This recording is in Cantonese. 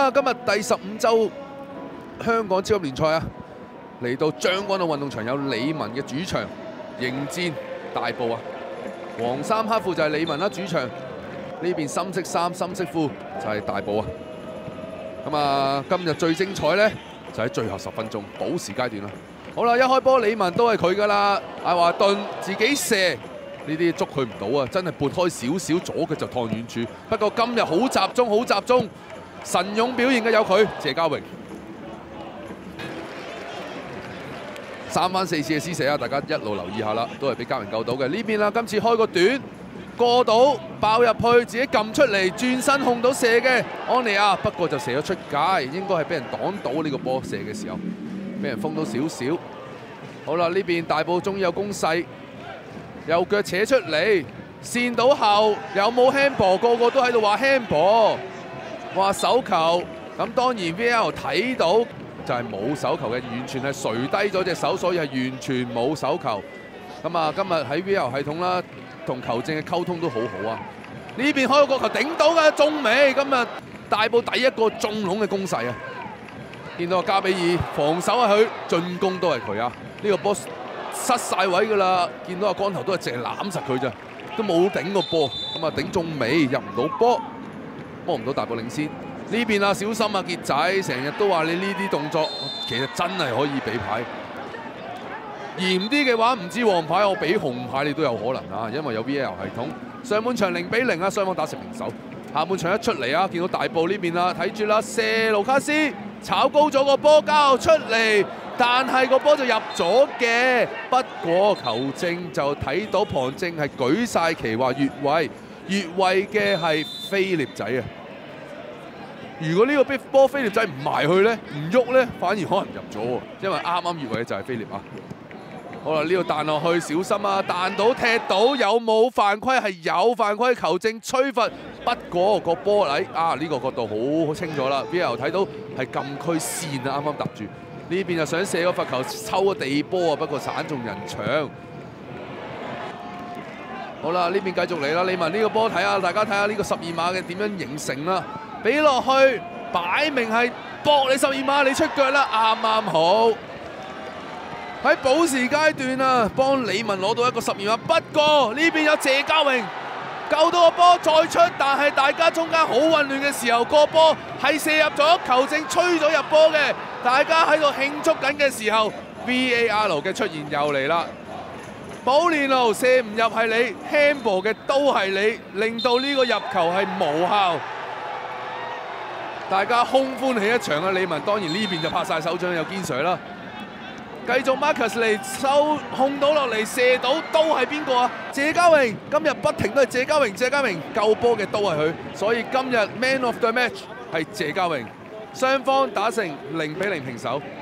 啦，今日第15週香港超級聯賽啊，嚟到將軍澳運動場有李文嘅主場迎戰大埔啊。黃衫黑褲就係李文啦，主場呢邊深色衫深色褲就係大埔啊。咁啊，今日最精彩呢，就喺最後10分鐘補時階段啦。好啦，一開波李文都係佢噶啦，艾華頓自己射。呢啲捉佢唔到啊！真係撥開少少左腳就燙遠處。不過今日好集中，好集中，神勇表現嘅有佢謝家榮。3番4次嘅施射啊！大家一路留意下啦，都係俾家榮救到嘅。呢邊啦，今次開個短過到爆入去，自己撳出嚟轉身控到射嘅安利亞，不過就射咗出界，應該係俾人擋到呢個波射嘅時候，俾人封到少少。好啦，呢邊大埔終於有攻勢。右腳扯出嚟，線到後有冇 handball？ 個個都喺度話 handball， 話手球。咁當然 VAR 睇到就係冇手球嘅，完全係垂低咗隻手，所以係完全冇手球。咁啊，今日喺 VAR 系統啦，同球證嘅溝通都好好啊。呢邊開個角球頂到嘅中尾，今日大埔第一個中籠嘅攻勢啊！見到加比爾防守係佢，進攻都係佢啊！呢個波失晒位㗎啦，見到阿光頭都係淨係攬實佢咋，都冇頂個波，咁啊頂中尾入唔到波，幫唔到大埔領先。呢邊啊小心啊傑仔，成日都話你呢啲動作其實真係可以俾牌，嚴啲嘅話唔知黃牌我俾紅牌你都有可能啊，因為有 VAR 系統。上半場0-0啊，雙方打成平手。下半場一出嚟啊，見到大埔呢邊啦，睇住啦，射盧卡斯炒高咗個波交出嚟。但係個波就入咗嘅，不過球證就睇到旁證係舉晒旗話越位，越位嘅係菲臘仔啊！如果呢個波菲臘仔唔埋去咧，唔喐咧，反而可能入咗喎，因為啱啱越位嘅就係菲臘啊！好啦，呢度彈落去小心啊！彈到踢到有冇犯規？係有犯規，球證吹罰。不過個波嚟啊，呢個角度好清楚啦 ，VAR 睇到係禁區線啊，啱啱搭住。呢邊就想射個罰球抽個地波啊，不過散中人牆。好啦，呢邊繼續嚟啦，李文呢個波睇下，大家睇下呢個12碼嘅點樣形成啦。俾落去，擺明係搏你12碼，你出腳啦，啱啱好。喺補時階段啊，幫李文攞到一個12碼。不過呢邊有謝家榮救到個波再出，但係大家中間好混亂嘅時候，個波係射入咗，球證吹咗入波嘅。大家喺度慶祝緊嘅時候 ，VAR 嘅出現又嚟啦。保連奴射唔入係你 ，handball 嘅都係你，令到呢個入球係無效。大家空歡喜一場啊！李文當然呢邊就拍晒手掌，有堅 Sir 啦。繼續 Marcus 嚟收控到落嚟，射到都係邊個啊？謝家榮今日不停都係謝家榮救波嘅都係佢，所以今日 Man of the Match 係謝家榮。雙方打成0-0平手。